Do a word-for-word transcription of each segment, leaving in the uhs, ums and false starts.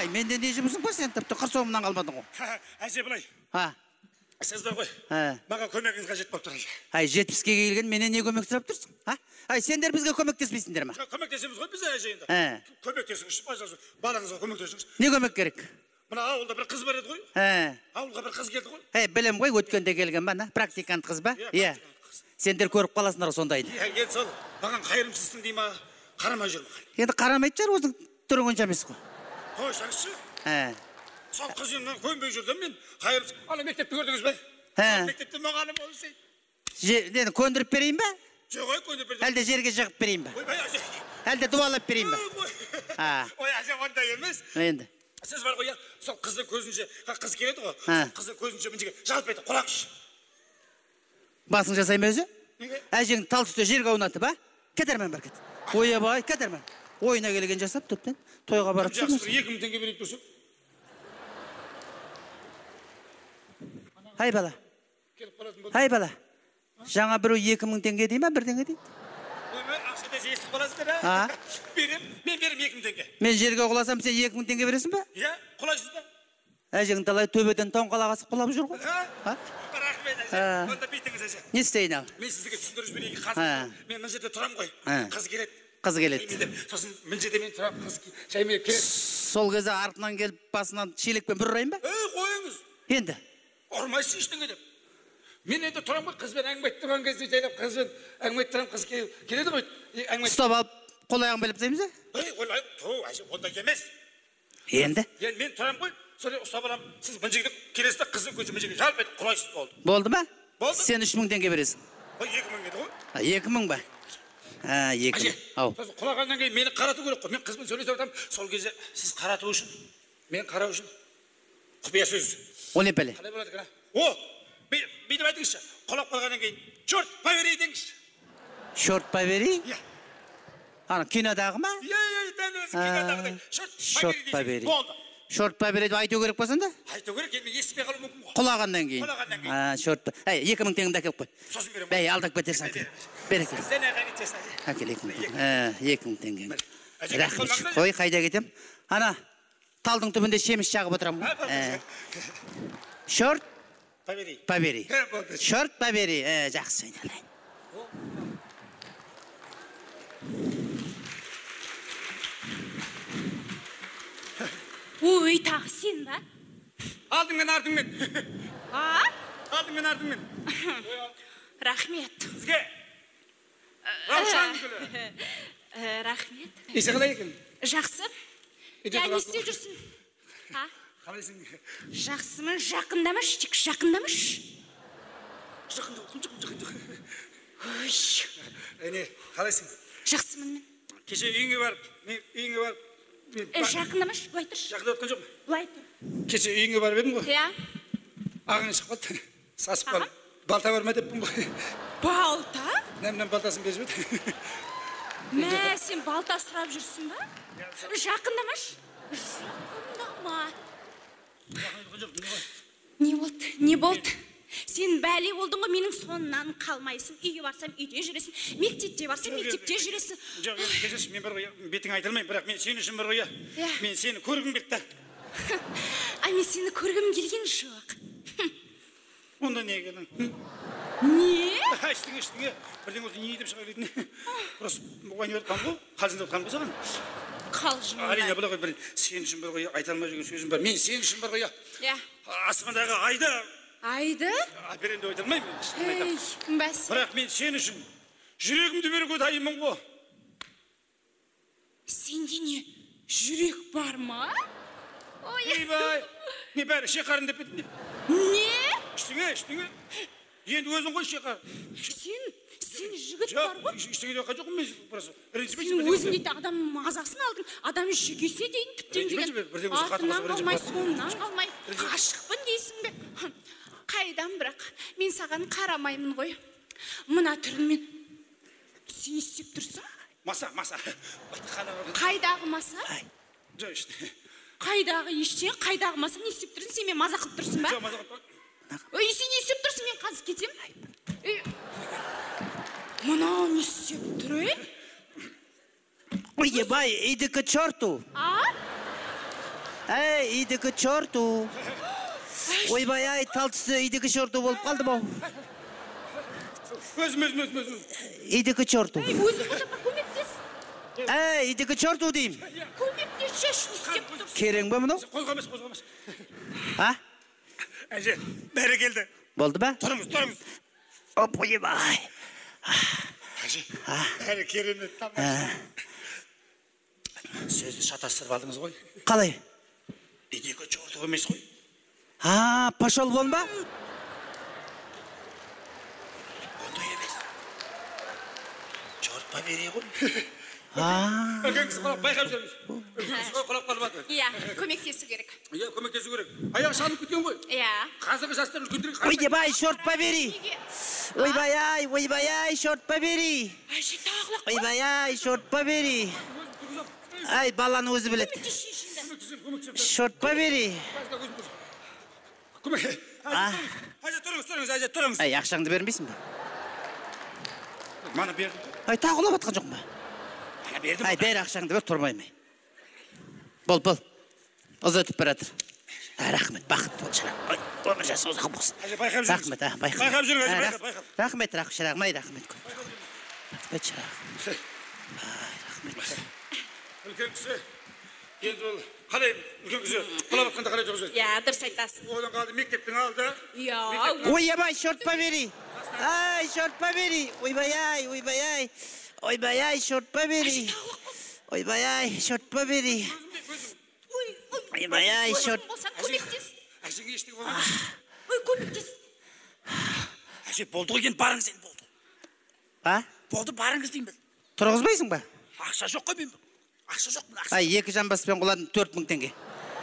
менде не жұмысың бар сен тіпті қыр соңымнан қалмадың ғой. Әже былай. Ha. Сіз бар ғой. Маған көмегіңіз қажет болып тұр. Ай, жетпіске келген менен не көмек сұрап тұрсың? Ha? Ай, сендер бізге көмектеспейсіңдер ме? Көмектесеміз ғой біз әже енді. Көмектесіңізші, балаңызға көмектесіңіз. Не көмек керек? Мына ауылда бір қыз бар еді ғой. Ауылға бір қыз келді ғой. Ей, білем ғой, өткенде келген ба, практикант қыз ба? Иә. Сендер көріп қаласыңдар сондайды. Иә, енді сол, маған қайырымсызсың дей ма, қарамай жүр ма? Енді қарамайды жар, өзің түріңінші емес қой. Қойсаңызшы. Ә. Сол қыз енді көнбей жүрдім мен, қайырымсыз. Ана мектепті көрдіңіз бе? Мектепте мұғалім болсай. Енді көндіріп берейін ба? Жоқ, ой, көндіріп берейін. Әлде жерге жағып берейін ба? Ойбай, әже. Әлде дуалап берейін ба? Ой, әже, ондай емес. Енді. Сіз бар ғой, сол қыздың көзінше, қыз келеді ғой, қыздың көзінше мінжеге жалып байды, қолаңшы. Басың жасайма өзі? Әжең тал түсте жерге аунатып, ба? Кетермен бар кет. Ойы бай, кетермен. Ойына келген жасап, төптен, тойға барып жүрміз. Екі мың теңге берейік тұрсың. Хай бала. Хай бала. Жаңа біру екі мың теңге дей ма, бір теңге дейді? Ақшада естіп қаласыздар, а? Берем, мен берем екі мың теңге. Мен жерге құласам, сен екі мың теңге бересің ба? Иә, құлайсыз ба? Әжең талай төбеден тоңқалағасып құлап жүр ғой. Рахмет, әже. Онда бейтіңіз, әже. Не істейін ал? Мен сіздерге түсіндіріп жіберейін. Қазір мен мына жерде тұрам ғой. Қыз келеді. Қыз келеді. Сосын мына жерде мен тұрам, қыз шаймен келеді. Сол кезде артынан келіп басынан шелекпен бір ұрайын ба? Ей, қойыңыз. Енді. Ұрмайсың ештеңе деп. Мен енді тұрам ғой, қызбен әңгіме айтып тұрған кезде жайлап қызбен әңгіме айтып тұрам, қыз келеді ғой. Ұстап алып, қол аяғын біліп тастаймыз ба? Ей, қол аяқ, ту, әже, ондай емес. Енді? Енді мен тұрам ғой, соны ұстап алам, сіз мына жерге келесіз де қыздың көзі мына жерге жалп етіп құлайсыз болды. Болды ма? Болды. Сен үш мың теңге бересің. Ой, екі мың еді ғой. Екі мың ба? А, екі мың. Ау. Сосын құлағаннан кейін мені қарату керек қой. Мен қызбен сөйлесіп жатамын. Сол кезде сіз қарату үшін, мен қарау үшін құпия сөз. Ол не пәле? Қалай болады екен? О, бүйтіп айтыңызшы. Құлап қалғаннан кейін, черт побери деңізші. Черт побери? Иә. Ана кинодағы ма? Иә, иә, дәл өзі кинодағы. Черт побери. Болды. Черт побери деп айту керек болсын да? Айту керек, енді естімей қалу мүмкін ғой. Құлағаннан кейін. Құлағаннан кейін. А, черт. Ей, екі мың теңімді әкеліп қой. Сосын беремін. Бәй, алдап кетерсің. Бер әкел. Сен әке кетесің. Әкел екі мың теңге. екі мың теңге. Рахмет. Қой, қайда кетем? Ана, талдың түбінде шеміс жағып отырам. Черт побери. Побери. Черт побери. Жақсы айналайын. Ой, тағы сен ба? Алдыңмен, артыңмен. А? Алдыңмен, артыңмен. Рахмет. Сізге. Раушан күлі. Рахмет. Есі қалай екен? Жақсы. Я не істеп жүрсің? Қалайсың? Жақсымын, жақындамаш, тек жақындамаш. Жақында, жақында, жақында. Ой. Әне, қалайсың? Жақсымын мен. Кеше үйіңе барып, мен үйіңе барып. Жақындамаш, бұлай тұр. Жақында отқан жоқ. Бұлай тұр. Кеше үйіңе барып едім ғой. Иә. Ағың шығып қалды. Сасып қалды. Балта бар ма деппін ғой. Балта? Нәмнен балтасын беріп еді. Мә, сен балта сұрап жүрсің ба? Жақындамаш. Жақындама. Не болды? Не болды? Сен бәле болдың ғой, менің соңынан қалмайсың. Үйге барсам үйде жүресің, мектепте барсам мектепте жүресің. Жоқ, кешірші, мен бар ғой, бетің айтылмаймын, бірақ мен сен үшін бар ғой, мен сені көргім келді. Ай, мен сені көргім келген жоқ. Онда не екен? Не? Ештеңе, ештеңе. Бірден осы не етіп шыға келетін. Просто ойнап отқан ғой, қалжыңдап отқан ғой саған. Қалжыңдап. Әрине, былай ғой, сен үшін бар ғой, айта алмай жүрген сөзім бар. Мен сен үшін бар ғой, иә. Аспандағы айды. Айды? Аперенде ойта алмаймын. Ей, бәс. Бірақ мен сен үшін жүрегімді беруге дайынмын ғой. Сенде не, жүрек бар ма? Ойбай, не бәрі шеқарын деп бетін. Не? Іштіңе, іштіңе. Енді өзің ғой шеқар. Сен, сен жігіт бар ғой? Іштіңе де қажық мен просто. Сен өзің дейді адам мазасын алдың, адам жегесе дейін түптен деген. Артынан қалмай, соңынан қалмай, ғашықпын дейсің бе? Қайдан бірақ, мен саған қарамаймын ғой. Мұна түрінмен сен істеп тұрсың? Маса, маса. Қайдағы маса? Жоқ, іште. Қайдағы іште, қайдағы маса не істеп тұрсың? Сен мен мазақ қылып тұрсың ба? Жоқ, мазақ қылып тұрсың. Ой, сен не істеп тұрсың? Мен қазір кетем. Мұнау не істеп тұр, е? Ой, бай, иди к черту. А? Ей, идікі чорту. Ойбай, ай, тал түсі идікі чорту болып қалды бау. Өзім, өзім, өзім, өзім. Идікі чорту. Өзің қожапа көмектес. Ей, идікі чорту дейм. Көмектес, шешін істеп тұрсың. Керең ба мұнау? Қозғамас, қозғамас. А? Әже, бәрі келді. Болды ба? Тұрыңыз, тұрыңыз. Оп, ойбай. Әже, бәрі керемет тамаша. Сөзді шатастырып алдыңыз ғой. Қалай? Идекі чортық емес қой. А, пашол болын ба? Ондай емес. Чорт па бере ғой. А. Үлкен кісі қолап, байқап жүрміз. Үлкен кісі қолап қалмады. Иә, көмектесу керек. Иә, көмектесу керек. Аяқ шалып кеткен ғой. Иә. Қазіргі жастар үлкендерге Ойбай, шорт па бери. Ойбай, ай, ойбай, ай, шорт па бери. Әже, тағылақ. Ойбай, ай, шорт па бери. Ай, баланы өзі біледі. Шорт па бери. Көмек. Әже, тұрыңыз, тұрыңыз, әже, тұрыңыз. Ай, ақшаңды бермейсің ба? Мана бердім. Ай, тағылап атқан жоқ ба? Мана бердім. Ай, бер ақшаңды бер, тұрмаймай. Бол, бол. Ұзатып баратыр. Рахмет, бақыт бол, шырақ. Ой, өмір жасы ұзақ болсын. Әже, байқап жүріңіз. Рахмет, а, байқап. Байқап жүріңіз, әже, байқап, байқап. Рахмет, рахмет, шырағым, ай, рахмет. Рахмет, шырағым. Ай, рахмет. Үлкен кісі, енді ол қалай үлкен кісі құлап атқанда қалай жүргізеді? Иә, дұрыс айтасың. Одан қалды мектептің алды. Иә. Ойбай, шорт па бери. Ай, шорт па бери. Ойбай, ай, ойбай, ай. Ойбай, ай, шорт па бери. Ойбай, ай, шорт па бери. Ойбай, ай, шорт. Көмектес. Әжеге ештеңе болмады. Ой, көмектес. Әже, болды ғой, енді барыңыз енді болды. А? Болды, барыңыз деймін. Тұрғызбайсың ба? Ақша жоқ қой мен. Ақша жоқ, ақша. Ай, екі жамбаспен құладым төрт мың теңге.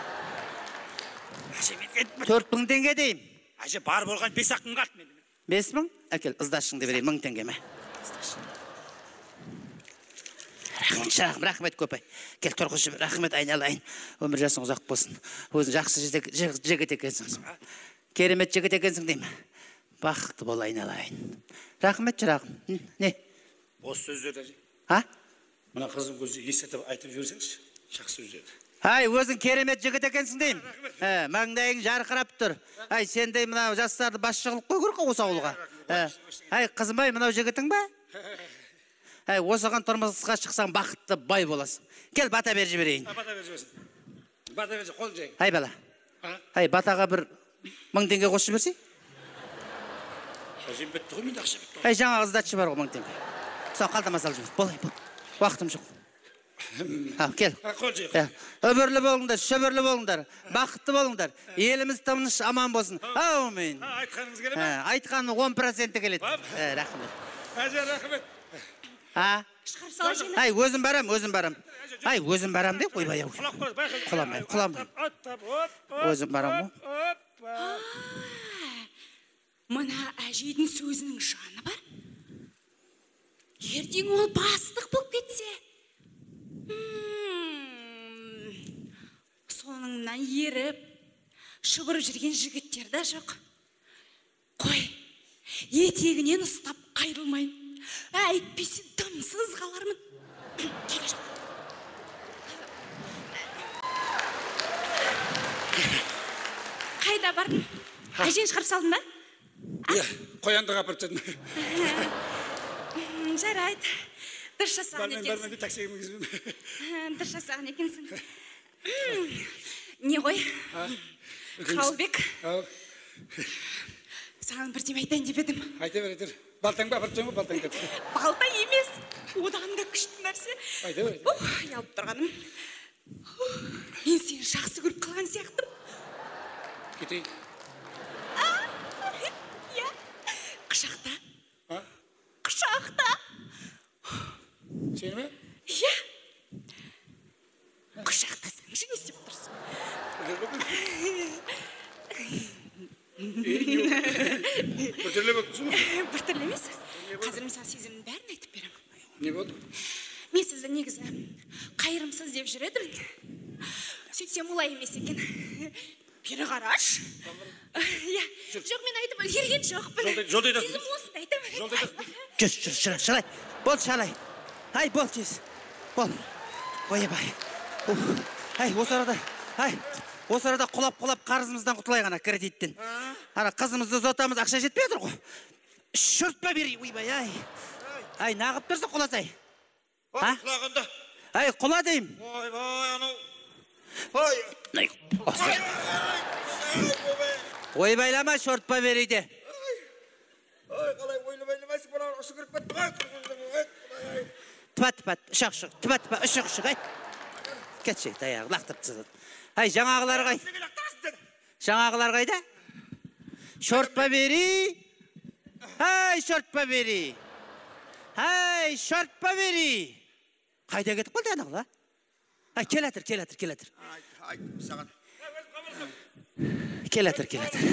Әже, мен кетіп төрт мың теңге дейм. Әже, бар болған бес ақ мың қалды мен. бес мың? Әкел, ыздашыңды берейін, мың теңге ме? Рахмет, шырағым, рахмет көп ай. Кел, тұрғызшы, рахмет, айналайын. Өмір жасың ұзақ болсын. Өзің жақсы жігіт екенсің. Керемет жігіт екенсің деймін. Бақытты бол, айналайын. Рахмет, шырағым. Не? Осы сөздерді әже. А? Мына қызым көзі естетіп айтып жіберсеңізші. Жақсы сөздерді. Ай, өзің керемет жігіт екенсің деймін. Маңдайың жарқырап тұр. Ай, сендей мынау жастарды басшы қылып қой көріп осы ауылға. Ай, қызым ай, мынау жігітің ба? Ай, осыған тұрмысқа шықсаң бақытты бай боласың. Кел, бата бер жіберейін. Бата бер жіберсін. Бата бер жіберсін, қол жайын. Ай, бала. Ай, батаға бір мың теңге қосып жіберсей? Әжем бітті ғой, менде ақша бітті ғой. Ай, жаңа қыздатшы бар ғой мың теңге. Соң қалтама салып жібер. Бол, бол. Уақытым жоқ. Ал, кел. Қол жайын. Өмірлі болыңдар, шөбірлі болыңдар, бақытты болыңдар. Еліміз тыныш аман болсын. Аумин. Айтқаныңыз келе ме? Айтқаның он проценті келеді. Рахмет. Әже, рахмет. А? Шығарып сала жена. Ай, өзім барам, өзім барам. Ай, өзім барам деп, ойбай ау. Құламай, құламай. Өзім барам, о. Мына әжейдің сөзінің жаны бар. Ертең ол бастық болып кетсе. Соңынан еріп, шұбырып жүрген жігіттер де жоқ. Қой, етегінен ұстап қайрылмайын. Әйтпесе дымсыз қалармын. Келе жоқ. Қайда бардың? Әжен шығарып салдың ба? Иә, қоянды қапырып жадым. Жарайды. Дұрыс жасаған екенсің. Бармен де таксиге мінгізбеймін. Дұрыс жасаған екенсің. Не ғой? Қалбек. Саған бірдеме айтайын деп едім. Айта бер, айта бер. Балтаң ба, апарып ба, балтаң деп. Балта емес. Одан да күшті нәрсе. Айта бер, айта бер. Ялып тұрғаным. Мен сені жақсы көріп қалған сияқтым. Кетейін. Иә. Құшақта. А? Құшақта. Сені ме? Иә. Құшақтасаңшы не істеп тұрсың? Бір түрлі болып тұрсың ба? Бір түрлі емес. Қазір мен саған сезімнің бәрін айтып беремін. Не болды? Мен сізді негізі қайырымсыз деп жүр едім. Сөйтсем олай емес екен. Бері қараш. Иә. Жоқ, мен айтып үлгерген жоқпын. Жолда айтасың. Сезім осында айтамын. Жолда айтасың. Жүр, жүр, жүр, шалай. Бол, шалай. Ай, бол, тез. Бол. Ойбай. Ай, осы арада Ай, осы арада құлап-құлап қарызымыздан құтылайық ана кредиттен. Ана қызымызды ұзатамыз, ақша жетпей отыр ғой. Шұртпа бері, ойбай, ай. Ай, нағып тұрса құласай. Ой, құлағанда. Ай, құла дейм. Ойбай, анау. Ой. Ойбайлама, шұртпа берейді. Ой, қалай ойлы-байлымайсың, бұна ұшы кіріп кетті. Тыпа-тыпа, ұшақ-ұшық, тыпа-тыпа, ұшық-ұшық, ай. Кетшек, таяғы, лақтырып тізілді. Ай, жаңағылар қай. Жаңағылар қайда? Шортпа бері. Ай, шортпа бері. Ай, шортпа бері. Қайда кетіп қалды анағыла? Ай, кел әтір, кел әтір, кел әтір. Ай, саған. Кел әтір, кел әтір.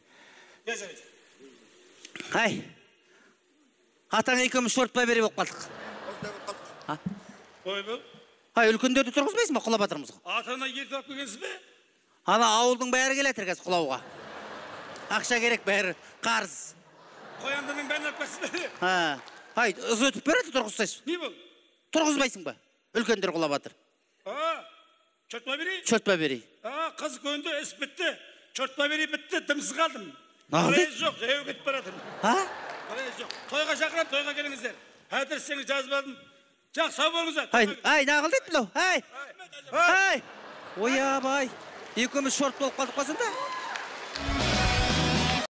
Ай, атаң екеуміз шортпа бері болып қалдық. Ой, бұл. Ай, үлкендерді тұрғызбайсың ба, құлап атырмыз? Атана ерді алып келгенсіз бе? Ана ауылдың бәрі келетір қазір құлауға. Ақша керек бәрі, қарыз. Қояндының бәрін алып келсіз бе? Ай, ұз өтіп береді тұрғызсайсың. Не бұл? Тұрғызбайсың ба? Үлкендер құлап атыр. Чортпа берей? Чортпа берей. Қыз көнді, іс бітті. Чортпа берей бітті, дымсыз қалдым. Алды? Қарайыз жоқ, жаяу кетіп барадым. Қарайыз жоқ. Тойға шақырам, тойға келіңіздер. Әдірсеңіз жазбадым. Жақ, сау болыңыздар. Ай, ай, нағыл дейді білау. Ай, ай, ойабай. Екеуміз шорт болып қалдық қасында.